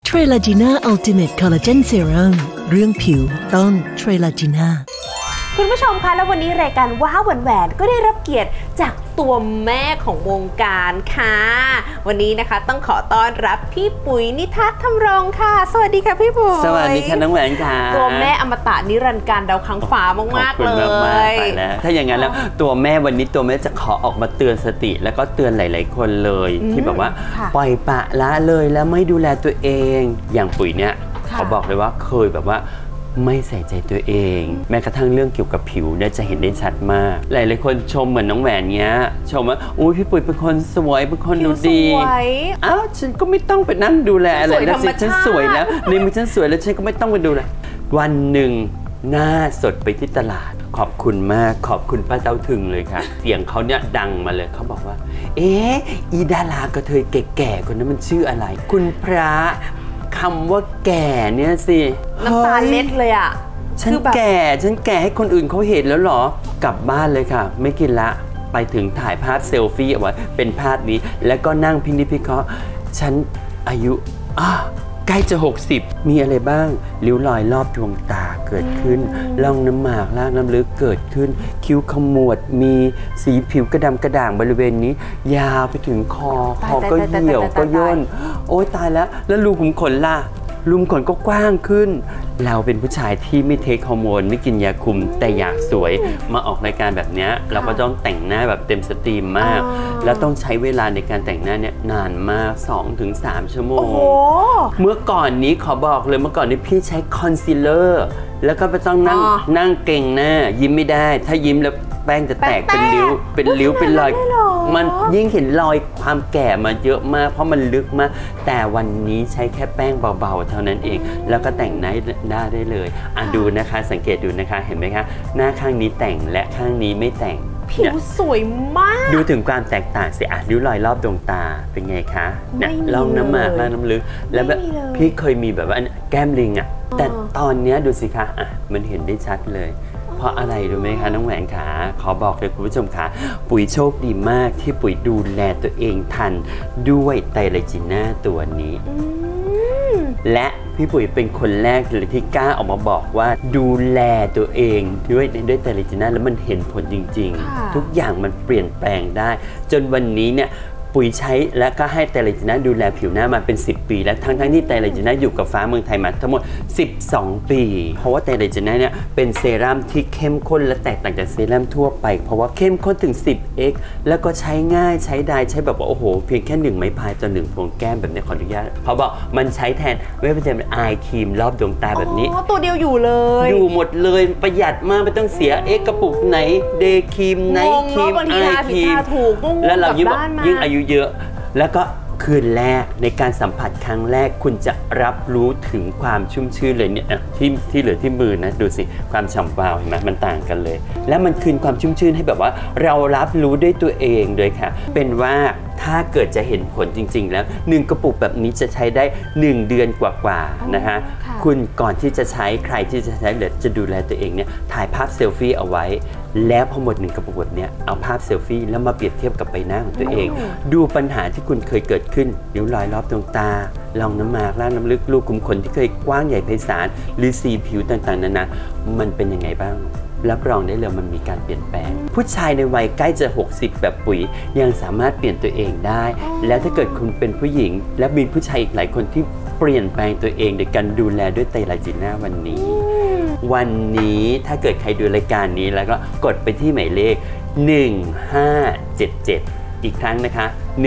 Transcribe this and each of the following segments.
เทรลาจีน่าอัลติเมทคอลลาเจนเซรั่มเรื่องผิวต้องเทรลาจีน่าคุณผู้ชมคะแล้ววันนี้รายการว้าวแหวนก็ได้รับเกียรติจากตัวแม่ของวงการค่ะวันนี้นะคะต้องขอต้อนรับพี่ปุ๋ยนิทัศน์ธำรงค่ะสวัสดีค่ะพี่ปุ๋ยสวัสดีค่ะน้องแหวนค่ะตัวแม่อมตะนิรันดร์การดาวค้างฟ้ามากๆเลยถ้าอย่างนั้นแล้วตัวแม่วันนี้ตัวแม่จะขอออกมาเตือนสติแล้วก็เตือนหลายๆคนเลยที่แบบว่าปล่อยปละละเลยแล้วไม่ดูแลตัวเองอย่างปุ๋ยเนี่ยเขาบอกเลยว่าเคยแบบว่าไม่ใส่ใจตัวเองแม้กระทั่งเรื่องเกี่ยวกับผิวเนี่ยจะเห็นได้ชัดมากหลายๆคนชมเหมือนน้องแหวนเนี้ยชมว่าอุ้ยพี่ปุ๋ยเป็นคนสวยเป็นคนดูดีอ้าวฉันก็ไม่ต้องไปนั่งดูแลอะไรแล้วสิฉันสวยแล้วในมือฉันสวยแล้วฉันก็ไม่ต้องไปดูแลวันหนึ่งหน้าสดไปที่ตลาดขอบคุณมากขอบคุณป้าเจ้าถึงเลยค่ะเสียงเขาเนี่ยดังมาเลยเขาบอกว่าอีดารากระเทยแก่ๆคนนั้นมันชื่ออะไรคุณพระคำว่าแก่เนี่ยสิน้ำตาเล็ดเลยอ่ะฉันแก่ให้คนอื่นเขาเห็นแล้วหรอกลับบ้านเลยค่ะไม่กินละไปถึงถ่ายภาพเซลฟี่เอาไว้เป็นภาพนี้แล้วก็นั่งพินิจพิเคราะห์ฉันอายุใกล้จะ60มีอะไรบ้างริ้วรอยรอบดวงตาเกิดขึ้นร่องน้ำหมากล่างน้ำลึกเกิดขึ้นคิ้วขมวดมีสีผิวกระดำกระด่างบริเวณนี้ยาวไปถึงคอก็เหี่ยวก็ย่นโอ๊ยตายแล้วรูขุมขนล่ะรูขุมขนก็กว้างขึ้นเราเป็นผู้ชายที่ไม่เทคฮอร์โมนไม่กินยาคุมแต่อยากสวยมาออกรายการแบบนี้เราก็ต้องแต่งหน้าแบบเต็มสตรีมมากแล้วต้องใช้เวลาในการแต่งหน้าเนี่ยนานมาก 2-3 ชั่วโมงเมื่อก่อนนี้ขอบอกเลยเมื่อก่อนนี้พี่ใช้คอนซีลเลอร์แล้วก็ไปต้องนั่งเก่งหน้ายิ้มไม่ได้ถ้ายิ้มแล้วแป้งจะแตกเป็นริ้วเป็นรอยมันยิ่งเห็นรอยความแก่มาเยอะมากเพราะมันลึกมากแต่วันนี้ใช้แค่แป้งเบาๆเท่านั้นเองแล้วก็แต่งหน้าได้เลยดูนะคะสังเกตดูนะคะเห็นไหมคะหน้าข้างนี้แต่งและข้างนี้ไม่แต่งผิวสวยมากดูถึงความแตกต่างสิริ้วรอยรอบดวงตาเป็นไงคะเนี่ยร่องน้ำหมากร่องน้ำลึกแล้วแบบพี่เคยมีแบบว่าแก้มลิงแต่ตอนนี้ดูสิคะมันเห็นได้ชัดเลยเพราะอะไรรู้ไหมคะน้องแหวนขาขอบอกเลยคุณผู้ชมคะปุ๋ยโชคดีมากที่ปุ๋ยดูแลตัวเองทันด้วยไตรจีน่าตัวนี้และพี่ปุ๋ยเป็นคนแรกเลยที่กล้าออกมาบอกว่าดูแลตัวเองด้วยไตรจีน่าแล้วมันเห็นผลจริงๆทุกอย่างมันเปลี่ยนแปลงได้จนวันนี้เนี่ยปุ๋ยใช้และก็ให้ไตรจีน่าดูแลผิวหน้ามาเป็น10 ปีแล้วทั้งที่ไตรจีน่าอยู่กับฟ้าเมืองไทยมาทั้งหมด12 ปีเพราะว่าไตรจีน่าเนี่ยเป็นเซรั่มที่เข้มข้นและแตกต่างจากเซรั่มทั่วไปเพราะว่าเข้มข้นถึง 10x แล้วก็ใช้ง่ายใช้ได้ใช้แบบว่าโอ้โหเพียงแค่1 ไม้พายต่อ1 พวงแก้มแบบนี้ขออนุญาตเขาบอกมันใช้แทนไม่ว่าจะเป็นไอครีมรอบดวงตาแบบนี้ตัวเดียวอยู่เลยอยู่หมดเลยประหยัดมากไม่ต้องเสียกระปุกไหนเดย์ครีมไนท์ครีมไอครีมแล้วเรายิ่งอายุเยอะแล้วก็คืนแรกในการสัมผัสครั้งแรกคุณจะรับรู้ถึงความชุ่มชื่นเลยเนี่ยที่เหลือที่มือนะดูสิความฉ่ำวาวเห็นไหมมันต่างกันเลยแล้วมันคืนความชุ่มชื่นให้แบบว่าเรารับรู้ด้วยตัวเองด้วยค่ะเป็นว่าถ้าเกิดจะเห็นผลจริงๆแล้ว1 กระปุกแบบนี้จะใช้ได้1 เดือนกว่าๆนะคะคุณก่อนที่จะใช้ใครที่จะใช้หรือจะดูแลตัวเองเนี่ยถ่ายภาพเซลฟี่เอาไว้แล้วพอหมด1 กระปุกแบบนี้เอาภาพเซลฟี่แล้วมาเปรียบเทียบกับใบหน้าของตัวเองดูปัญหาที่คุณเคยเกิดขึ้นริ้วรอยรอบดวงตาร่องน้ำหมากล่างน้ำลึกรูขุมขนที่เคยกว้างใหญ่ไพศาลหรือสีผิวต่างๆนานามันเป็นยังไงบ้างรับรองได้เลยมันมีการเปลี่ยนแปลงผู้ชายในวัยใกล้จะ60แบบปุ๋ยยังสามารถเปลี่ยนตัวเองได้แล้วถ้าเกิดคุณเป็นผู้หญิงและมีผู้ชายอีกหลายคนที่เปลี่ยนแปลงตัวเองโดยการดูแลด้วยไตรจีน่าวันนี้ถ้าเกิดใครดูรายการนี้แล้วก็กดไปที่หมายเลข1577อีกครั้งนะคะ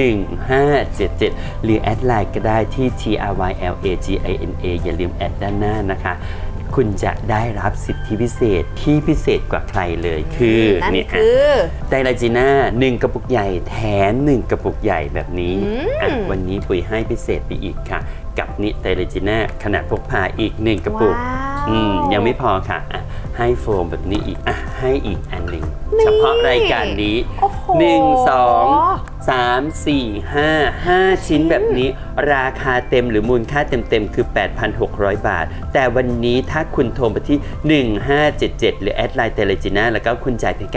1577หรือแอดไลน์ก็ได้ที่ TRYLAGINA อย่าลืมแอดด้านหน้านะคะคุณจะได้รับสิทธิพิเศษที่พิเศษกว่าใครเลยคือนี่ไตรจีน่า1 กระปุกใหญ่แถม1 กระปุกใหญ่แบบนี้วันนี้ปุ๋ยให้พิเศษไปอีกค่ะกับนิไตรจีน่าขนาดพกพาอีก1 กระปุกยังไม่พอค่ะให้โฟมแบบนี้อีกให้อีกอันหนึ่งเฉพาะรายการนี้1 2 3 4 5 ชิ้นแบบนี้ราคาเต็มหรือมูลค่าเต็มคือ 8,600 บาทแต่วันนี้ถ้าคุณโทรไปที่1577หรือแอดไลน์ไตรจีน่าแล้วก็คุณจ่ายเพียงแค่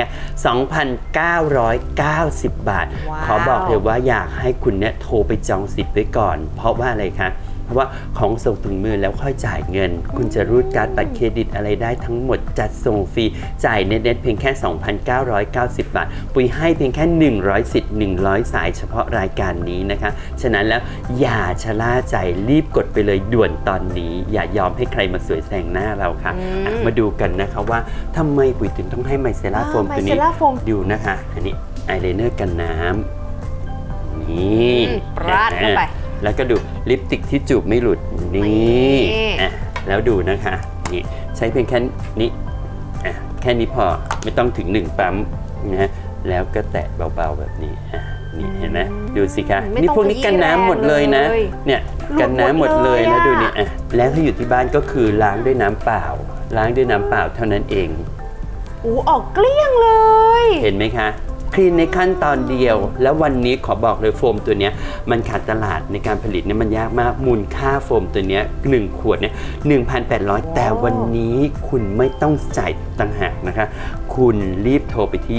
2,990 บาทขอบอกเลยว่าอยากให้คุณเนี่ยโทรไปจองสิทธิ์ไว้ก่อนเพราะว่าอะไรคะเพราะว่าของส่งถึงมือแล้วค่อยจ่ายเงินคุณจะรูดการ์ดบัตรเครดิตอะไรได้ทั้งหมดจัดส่งฟรีจ่ายเน็ตๆเพียงแค่ 2,990 บาทปุ้ยให้เพียงแค่100สิทธิ์100สายเฉพาะรายการนี้นะคะฉะนั้นแล้วอย่าชะล่าใจรีบกดไปเลยด่วนตอนนี้อย่ายอมให้ใครมาสวยแซงหน้าเราค่ะมาดูกันนะคะว่าทำไมปุ้ยถึงต้องให้ไมเซล่าโฟมตัวนี้ดูนะคะอันนี้อายไลเนอร์กันน้ำนี่ปราดเข้าไปแล้วก็ดูลิปสติกที่จูบไม่หลุดนี่แล้วดูนะคะนี่ใช้เพียงแค่นี้แค่นี้พอไม่ต้องถึง1ปั๊มนะแล้วก็แตะเบาๆแบบนี้นี่เห็นไหมดูสิคะนี่พวกนี้กันน้ำหมดเลยนะเนี่ยกันน้ำหมดเลยแล้วดูนี่แล้วถ้าอยู่ที่บ้านก็คือล้างด้วยน้ำเปล่าล้างด้วยน้ำเปล่าเท่านั้นเองออกเกลี้ยงเลยเห็นไหมคะคลีนในขั้นตอนเดียวแล้ววันนี้ขอบอกเลยโฟมตัวนี้มันขาดตลาดในการผลิตเนี่ยมันยากมากมูลค่าโฟมตัวนี้1ขวดเนี่ย 1,800 แต่วันนี้คุณไม่ต้องจ่ายต่างหากนะคะคุณรีบโทรไปที่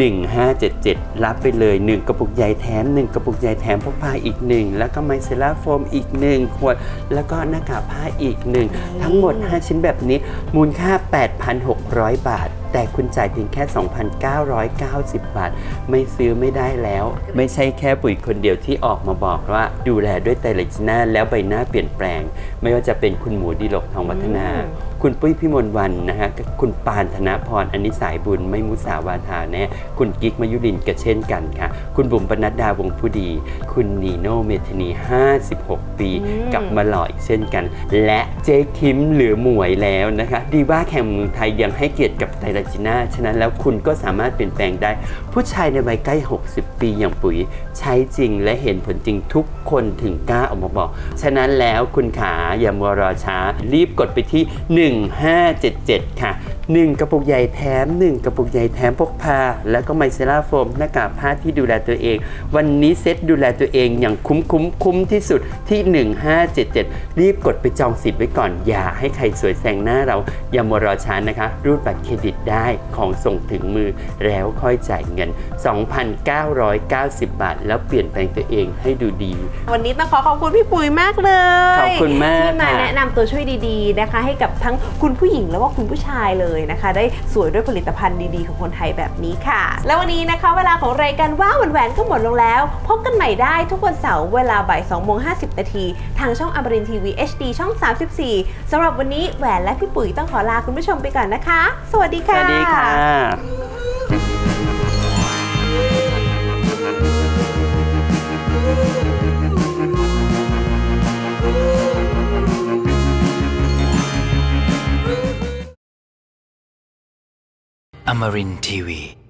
1577รับไปเลย1กระปุกใหญ่แถม1กระปุกใหญ่แถมพกพาอีก1แล้วก็ไมเซล่าโฟมอีก1ขวดแล้วก็หน้ากากผ้าอีก1ทั้งหมด5ชิ้นแบบนี้มูลค่า 8,600 บาทแต่คุณจ่ายเพียงแค่ 2,990 บาทไม่ซื้อไม่ได้แล้วไม่ใช่แค่ปุ๋ยคนเดียวที่ออกมาบอกว่าดูแลด้วยไตรลีจีน่าแล้วใบหน้าเปลี่ยนแปลงไม่ว่าจะเป็นคุณหมูดิลกทองวัฒนาคุณปุ้ยพิมลวรรณนะฮะคุณปานธนพรอนิสายบุญไม่มุสาวาทาแน่คุณกิ๊กมยุรินก็เช่นกันค่ะคุณบุ๋มปนัดดาวงผู้ดีคุณนีโน่เมธานี56 ปีกลับมาหล่ออีกเช่นกันและเจ๊คิมเหลือหมวยแล้วนะคะดีว่าแข่งเมืองไทยยังให้เกียรติกับไตรลีจีน่าฉะนั้นแล้วคุณก็สามารถเปลี่ยนแปลงได้ผู้ชายในวัยใกล้60 ปีอย่างปุ๋ยใช้จริงและเห็นผลจริงทุกคนถึงกล้าออกมาบอกฉะนั้นแล้วคุณขาอย่ามัวรอช้ารีบกดไปที่1577ค่ะ1กระปุกใหญ่แถม1กระปุกใหญ่แถมพกพาแล้วก็ไมเซล่าโฟมหน้ากากผ้าที่ดูแลตัวเองวันนี้เซ็ตดูแลตัวเองอย่างคุ้มที่สุดที่1577รีบกดไปจองสิทธิ์ไว้ก่อนอย่าให้ใครสวยแซงหน้าเราอย่ามัวรอช้านะคะรูดบัตรเครดิตได้ของส่งถึงมือแล้วค่อยจ่ายเงิน 2,990 บาทแล้วเปลี่ยนแปลงตัวเองให้ดูดีวันนี้ต้องขอบคุณพี่ปุ๋ยมากเลยขอบคุณมากที่มาแนะนำตัวช่วยดีๆนะคะให้กับทั้งคุณผู้หญิงแล้วก็คุณผู้ชายเลยนะคะได้สวยด้วยผลิตภัณฑ์ดีๆของคนไทยแบบนี้ค่ะแล้ววันนี้นะคะเวลาของรายการว้าวแหวนก็หมดลงแล้วพบกันใหม่ได้ทุกวันเสาร์เวลาบ่าย 2:50 นาทีทางช่องอมรินทร์ทีวี HD ช่อง 34สำหรับวันนี้แหวนและพี่ปุ๋ยต้องขอลาคุณผู้ชมไปก่อนนะคะสวัสดีค่ะสวัสดีค่ะ Amarin Tiwi